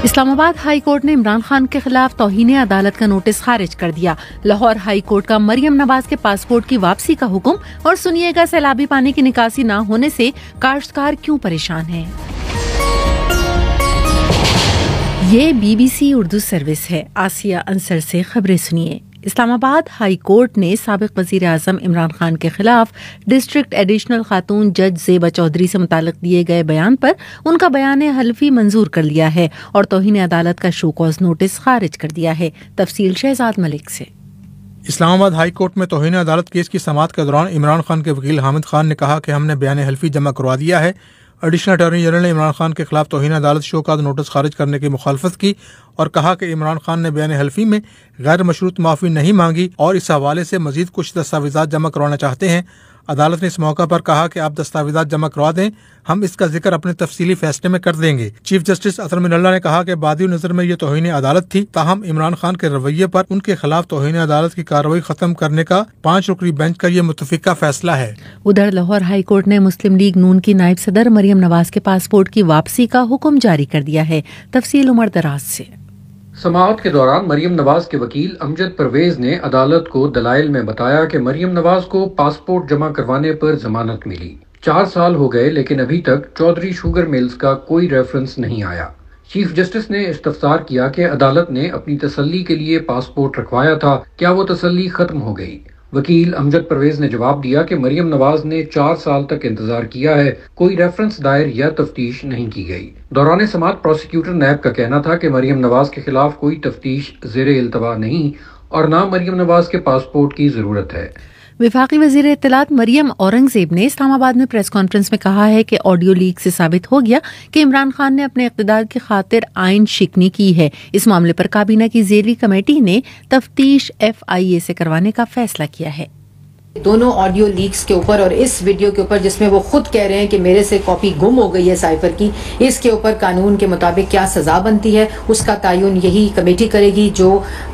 Islamabad high court ने इमरान खान के खिलाफ तौहीन अदालत का नोटिस खारिज कर दिया। लाहौर हाई कोर्ट का मरियम नवाज के पासपोर्ट की वापसी का हुक्म और सुनिएगा सैलाबी पानी की निकासी न होने से काश्तकार क्यों परेशान हैं। ये BBC उर्दू सर्विस है। आसिया अंसर से खबरें सुनिए। इस्लामाबाद हाई कोर्ट ने साबिक वज़ीर आज़म इमरान खान के खिलाफ डिस्ट्रिक्ट एडिशनल खातून जज ज़ेबा चौधरी से मुताल्लिक़ दिए गए बयान पर उनका बयान हल्फी मंजूर कर लिया है और तौहीन अदालत का शो कॉज नोटिस खारिज कर दिया है। तफसील शहजाद मलिक से। इस्लामाबाद हाई कोर्ट में तौहीन अदालत केस की समाअत के दौरान इमरान खान के वकील हामिद खान ने कहा कि हमने बयान हल्फी जमा करवा दिया है। एडिशनल अटॉर्नी जनरल ने इमरान खान के खिलाफ तौहीन अदालत शो का नोटिस खारिज करने की मुखालफत की और कहा कि इमरान खान ने बयान हल्फी में गैर मशरूत माफ़ी नहीं मांगी और इस हवाले से मजीद कुछ दस्तावेज़ात जमा करवाना चाहते हैं। अदालत ने इस मौका पर कहा कि आप दस्तावेज़ात जमा करवा दें, हम इसका जिक्र अपने तफसीली फैसले में कर देंगे। चीफ जस्टिस अतर मिनल्ला ने कहा कि बादी नज़र में ये तौहीन अदालत थी, ताहम इमरान खान के रवैये पर उनके खिलाफ तौहीन अदालत की कार्रवाई खत्म करने का 5 रुकनी बेंच का ये मुतफिका फैसला है। उधर लाहौर हाई कोर्ट ने मुस्लिम लीग नून की नायब सदर मरियम नवाज के पासपोर्ट की वापसी का हुक्म जारी कर दिया है। तफसील उमर दराज से। समाअत के दौरान मरियम नवाज के वकील अमजद परवेज ने अदालत को दलाइल में बताया कि मरियम नवाज को पासपोर्ट जमा करवाने पर जमानत मिली। 4 साल हो गए लेकिन अभी तक चौधरी शुगर मिल्स का कोई रेफरेंस नहीं आया। चीफ जस्टिस ने इस्तफसार किया कि अदालत ने अपनी तसल्ली के लिए पासपोर्ट रखवाया था, क्या वो तसल्ली खत्म हो गई? वकील अमजद परवेज ने जवाब दिया कि मरियम नवाज ने 4 साल तक इंतजार किया है, कोई रेफरेंस दायर या तफ्तीश नहीं की गई। दौरान समाअत प्रोसिक्यूटर नैब का कहना था कि मरियम नवाज के खिलाफ कोई तफ्तीश ज़ेरे इल्तवा नहीं और न मरियम नवाज के पासपोर्ट की जरूरत है। वफाकी वज़ीर इत्तलात मरियम औरंगज़ेब ने इस्लामाबाद में प्रेस कॉन्फ्रेंस में कहा है कि ऑडियो लीक से साबित हो गया कि इमरान खान ने अपने इक़्तिदार की खातिर आइन शिकनी की है। इस मामले पर काबीना की ज़ेली कमेटी ने तफ्तीश FIA से करवाने का फैसला किया है। दोनों ऑडियो लीक्स के ऊपर और इस वीडियो के ऊपर जिसमें वो खुद कह रहे हैं कि मेरे से कॉपी गुम हो गई है साइफर की, इसके ऊपर कानून के मुताबिक क्या सजा बनती है उसका तायुन यही कमेटी करेगी जो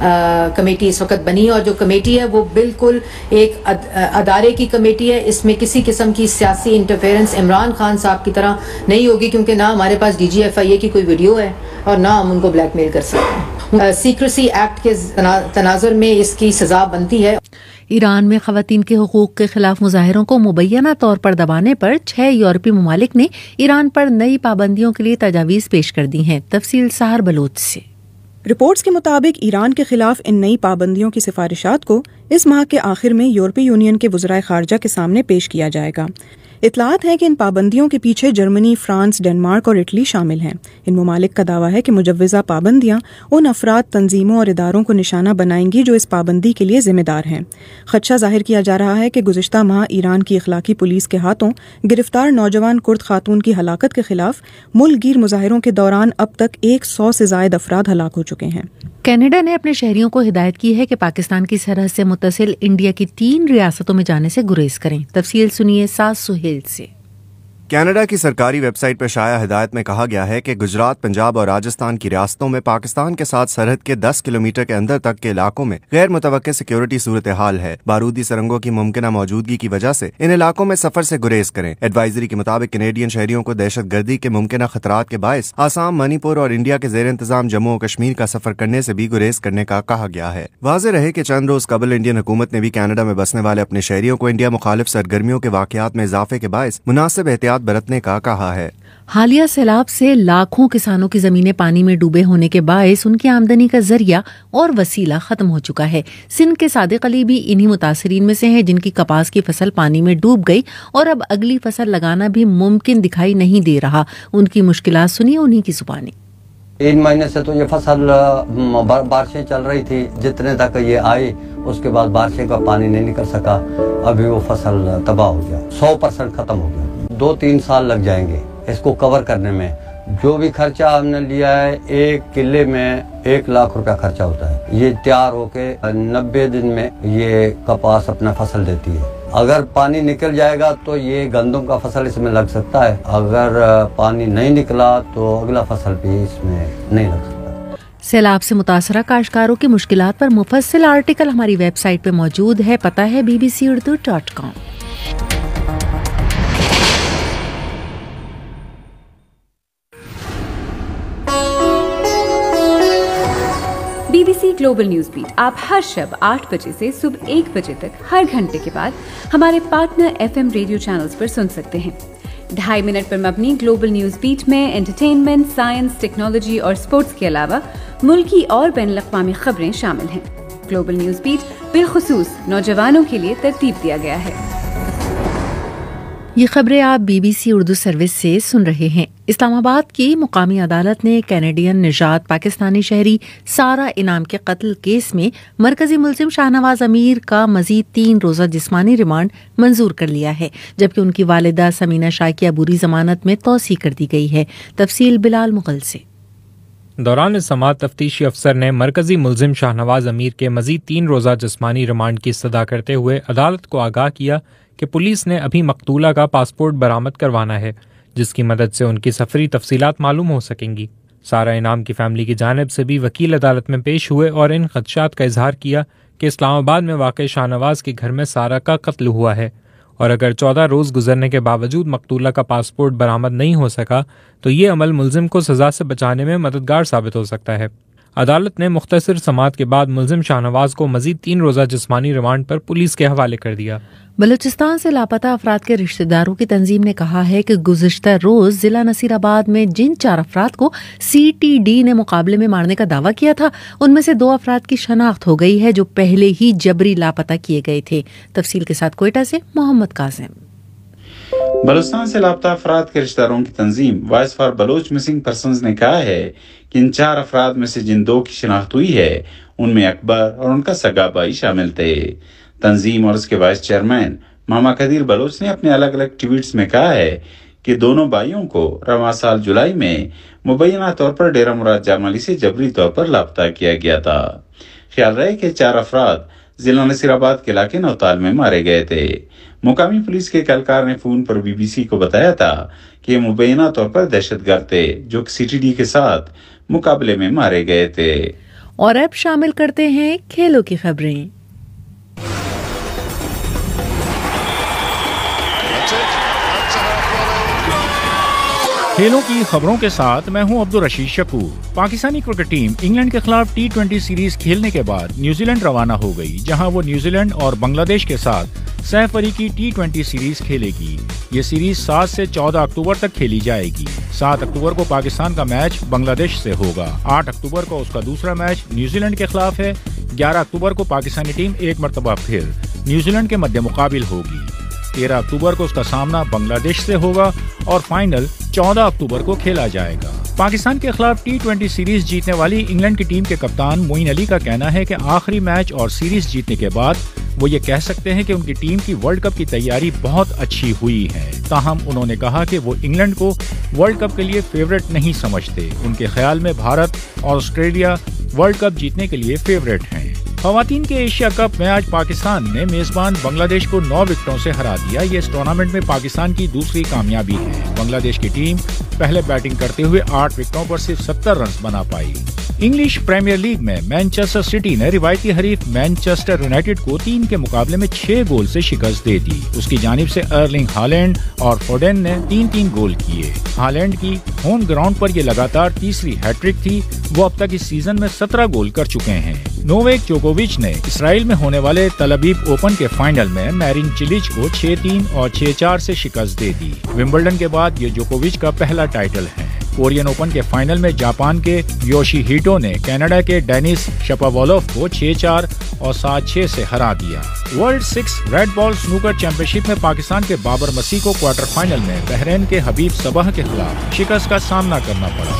कमेटी इस वक्त बनी है। और जो कमेटी है वो बिल्कुल एक अदारे की कमेटी है। इसमें किसी किस्म की सियासी इंटरफेरेंस इमरान खान साहब की तरह नहीं होगी, क्योंकि ना हमारे पास DG FIA की कोई वीडियो है और ना हम उनको ब्लैकमेल कर सकते हैं। सीक्रेसी एक्ट के तनाजुर में इसकी सजा बनती है। ईरान में खवातीन के हुकूक के खिलाफ मुजाहिरों को मुबैना तौर पर दबाने पर 6 यूरोपीय ममालिक ने ईरान पर नई पाबंदियों के लिए तजावीज़ पेश कर दी हैं। तफसील सहर बलोच से। रिपोर्ट्स के मुताबिक ईरान के खिलाफ इन नई पाबंदियों की सिफारिशात को इस माह के आखिर में यूरोपीय यूनियन के वज़राए खारजा के सामने पेश किया जाएगा। इतलात है कि इन पाबंदियों के पीछे जर्मनी, फ्रांस, डेनमार्क और इटली शामिल हैं। इन ममालिक का दावा है कि मुजव्वज़ा पाबंदियां उन अफराद, तंजीमों और इदारों को निशाना बनाएंगी जो इस पाबंदी के लिए जिम्मेदार हैं। खदशा जाहिर किया जा रहा है कि गुज़िश्ता माह ईरान की इखलाकी पुलिस के हाथों गिरफ्तार नौजवान कुर्द खातून की हलाकत के खिलाफ मुल्क गिर मुजाहिरों के दौरान अब तक 100 से ज़ायद अफराद हलाक हो चुके हैं। कनाडा ने अपने शहरियों को हिदायत की है कि पाकिस्तान की सरहद से मुत्तसिल इंडिया की 3 रियासतों में जाने से गुरेज करें। तफसील सुनिए सास सुहेल से। कनाडा की सरकारी वेबसाइट पर शाया हिदायत में कहा गया है कि गुजरात, पंजाब और राजस्थान की रियासतों में पाकिस्तान के साथ सरहद के 10 किलोमीटर के अंदर तक के इलाकों में गैर मुतवक्किल सिक्योरिटी सूरत हाल है। बारूदी सरंगों की मुमकिना मौजूदगी की वजह से इन इलाकों में सफर से गुरेज करें। एडवाइजरी के मुताबिक कैनेडियन शहरियों को दहशत गर्दी के मुमकिना खतरात के बायस आसाम, मणिपुर और इंडिया के जेर इंतजाम जम्मू और कश्मीर का सफर करने से भी गुरेज करने का कहा गया है। वाज़ेह रहे कि चंद रोज कबल इंडियन हुकूमत ने भी कनाडा में बसने वाले अपने शहरियों को इंडिया मुखालिफ सरगर्मियों के वाकयात में इजाफे के बायस मुनासिब एहतियात बरतने का कहा है। हालिया सैलाब से लाखों किसानों की जमीनें पानी में डूबे होने के बायस उनकी आमदनी का जरिया और वसीला खत्म हो चुका है। सिंध के सादिक अली भी इन्हीं मुतासरीन में से हैं जिनकी कपास की फसल पानी में डूब गई और अब अगली फसल लगाना भी मुमकिन दिखाई नहीं दे रहा। उनकी मुश्किलात सुनिए उन्हीं की जुबानी। 3 महीने से तो ये फसल बारिशें चल रही थी, जितने तक ये आई उसके बाद बारिशें का पानी नहीं निकल सका, अभी वो फसल तबाह हो गया, 100% खत्म हो गया। 2-3 साल लग जाएंगे इसको कवर करने में। जो भी खर्चा हमने लिया है, 1 किले में 1 लाख रुपया खर्चा होता है। ये तैयार होके 90 दिन में ये कपास अपना फसल देती है। अगर पानी निकल जाएगा तो ये गंदम का फसल इसमें लग सकता है, अगर पानी नहीं निकला तो अगला फसल भी इसमें नहीं लग सकता। सैलाब से मुतासरा काश्तकारों की मुश्किलात पर मुफस्सिल आर्टिकल हमारी वेबसाइट पर मौजूद है। पता है bbcurdu.com। BBC global news beat आप हर शब 8 बजे से सुबह 1 बजे तक हर घंटे के बाद हमारे पार्टनर FM रेडियो चैनल्स पर सुन सकते हैं। 2.5 मिनट पर मबनी ग्लोबल न्यूज बीट में एंटरटेनमेंट, साइंस, टेक्नोलॉजी और स्पोर्ट्स के अलावा मुल्की और बैनुल-अक़वामी खबरें शामिल हैं। ग्लोबल न्यूज बीट बिलखुसूस नौजवानों के लिए तरतीब दिया गया है। ये खबरें आप BBC उर्दू सर्विस से सुन रहे हैं। इस्लामाबाद की मुकामी अदालत ने कैनेडियन निजात पाकिस्तानी शहरी सारा इनाम के कत्ल केस में मरकजी मुलजिम शाहनवाज अमीर का मजीद 3 रोज़ा जिस्मानी रिमांड मंजूर कर लिया है, जबकि उनकी वालिदा समीना शाह की अबूरी जमानत में तौसी कर दी गई है। तफसील बिलाल मुगल से। दौरान समाअत तफ्तीशी अफसर ने मरकजी मुलजिम शाहनवाज अमीर के मजीद 3 रोज़ा जिस्मानी रिमांड की इस्तदा करते हुए अदालत को आगाह किया कि पुलिस ने अभी मकतूला का पासपोर्ट बरामद करवाना है, जिसकी मदद से उनकी सफरी तफसीलात मालूम हो सकेंगी। सारा इनाम की फैमिली की जानिब से भी वकील अदालत में पेश हुए और इन खदशात का इजहार किया कि इस्लामाबाद में वाक़ शाहनवाज के घर में सारा का कत्ल हुआ है और अगर 14 रोज़ गुजरने के बावजूद मकतूला का पासपोर्ट बरामद नहीं हो सका तो ये अमल मुलजिम को सज़ा से बचाने में मददगार साबित हो सकता है। अदालत ने मुख्तसर समाअत के बाद मुलजिम शाहनवाज को मजीद 3 रोज़ा जिस्मानी रिमांड पर पुलिस के हवाले कर दिया। बलूचिस्तान से लापता अफराद के रिश्तेदारों की तंजीम ने कहा है कि गुज़िश्ता रोज जिला नसीराबाद में जिन 4 अफराद को CTD ने मुकाबले में मारने का दावा किया था, उनमें से 2 अफराद की शनाख्त हो गई है जो पहले ही जबरी लापता किए गए थे। तफसील के साथ कोयटा से मोहम्मद कासिम। बलूचिस्तान से लापता अफराद के रिश्तेदारों की तंजीम voice for Baloch missing persons ने कहा है कि इन 4 अफराद में से जिन 2 की शिनाख्त हुई है उनमें अकबर और उनका सगा भाई शामिल थे। तंजीम और उसके वाइस चेयरमैन मामा कदीर बलोच ने अपने अलग अलग ट्वीट्स में कहा है कि दोनों भाइयों को रवां साल जुलाई में मुबैना तौर पर डेरा मुराद जामली से जबरी तौर पर लापता किया गया था। ख्याल रहे कि 4 अफराद जिला नसीराबाद के इलाके नौताल में मारे गए थे। मुकामी पुलिस के एहलकार ने फोन पर BBC को बताया था कि मुबैना तौर पर दहशतगर्द थे जो CTD के साथ मुकाबले में मारे गए थे। और अब शामिल करते हैं खेलों की खबरें। खेलों की खबरों के साथ मैं हूं Abdul Rashid Shakoor. Pakistani cricket team England के खिलाफ T20 सीरीज खेलने के बाद न्यूजीलैंड रवाना हो गई, जहां वो न्यूजीलैंड और बांग्लादेश के साथ सहफरी की T20 सीरीज खेलेगी। ये सीरीज 7 से 14 अक्टूबर तक खेली जाएगी। 7 अक्टूबर को पाकिस्तान का मैच बांग्लादेश से होगा। 8 अक्टूबर को उसका दूसरा मैच न्यूजीलैंड के खिलाफ है। 11 अक्टूबर को पाकिस्तानी टीम एक मरतबा फिर न्यूजीलैंड के मध्य मुकाबिल होगी। 13 अक्टूबर को उसका सामना बांग्लादेश से होगा और फाइनल 14 अक्टूबर को खेला जाएगा। पाकिस्तान के खिलाफ T20 सीरीज जीतने वाली इंग्लैंड की टीम के कप्तान मोइन अली का कहना है कि आखिरी मैच और सीरीज जीतने के बाद वो ये कह सकते हैं कि उनकी टीम की वर्ल्ड कप की तैयारी बहुत अच्छी हुई है। ताहम उन्होंने कहा कि वो इंग्लैंड को वर्ल्ड कप के लिए फेवरेट नहीं समझते। उनके ख्याल में भारत और ऑस्ट्रेलिया वर्ल्ड कप जीतने के लिए फेवरेट हैं। खवातीन के एशिया कप में आज पाकिस्तान ने मेजबान बांग्लादेश को 9 विकेटों से हरा दिया। ये इस टूर्नामेंट में पाकिस्तान की दूसरी कामयाबी है। बांग्लादेश की टीम पहले बैटिंग करते हुए 8 विकेटों पर सिर्फ 70 रन बना पाई। इंग्लिश प्रीमियर लीग में मैनचेस्टर सिटी ने रिवायती हरीफ मैनचेस्टर यूनाइटेड को 3 के मुकाबले में 6 गोल से शिकस्त दे दी। उसकी जानिब से अर्लिंग हालैंड और फोडेन ने 3-3 गोल किए। हालैंड की होम ग्राउंड पर ये लगातार तीसरी हैट्रिक थी। वो अब तक इस सीजन में 17 गोल कर चुके हैं। नोवेक जोकोविच ने इसराइल में होने वाले तल अबीब ओपन के फाइनल में मैरिन चिलिच को 6-3 और 6-4 से शिकस्त दे दी। विंबलडन के बाद ये जोकोविच का पहला टाइटल है। कोरियन ओपन के फाइनल में जापान के योशिहिटो ने कनाडा के डेनिस शपोवालोव को 6-4 और 7-6 से हरा दिया। World 6 red ball snooker championship में पाकिस्तान के बाबर मसीह को क्वार्टर फाइनल में बहरीन के हबीब सबह के खिलाफ शिकस्त का सामना करना पड़ा।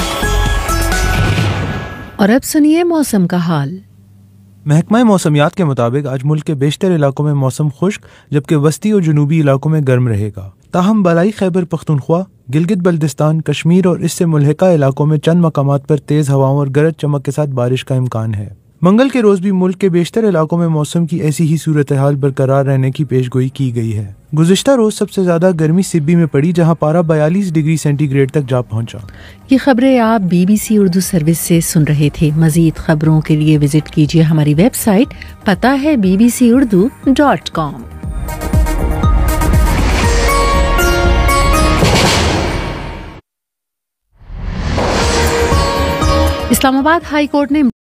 और अब सुनिए मौसम का हाल। महकमा मौसमियात के मुताबिक आज मुल्क के बेशतर इलाकों में मौसम खुश्क जबकि वस्ती और जुनूबी इलाकों में गर्म रहेगा। ताहम बलाई खैबर पख्तूनख्वा, गिलगित बल्तिस्तान, कश्मीर और इससे मुल्हिका इलाकों में चंद मकामात पर तेज हवाओं और गरज चमक के साथ बारिश का इम्कान है। मंगल के रोज भी मुल्क के बेशतर इलाकों में मौसम की ऐसी ही सूरत हाल बरकरार रहने की पेशगोई की गई है। गुज़िश्ता रोज सबसे ज्यादा गर्मी सिब्बी में पड़ी, जहां पारा 42 डिग्री सेंटीग्रेड तक जा पहुंचा। ये खबरें आप BBC उर्दू सर्विस से सुन रहे थे। मजीद खबरों के लिए विजिट कीजिए हमारी वेबसाइट, पता है bbcurdu.com। इस्लामाबाद हाई कोर्ट ने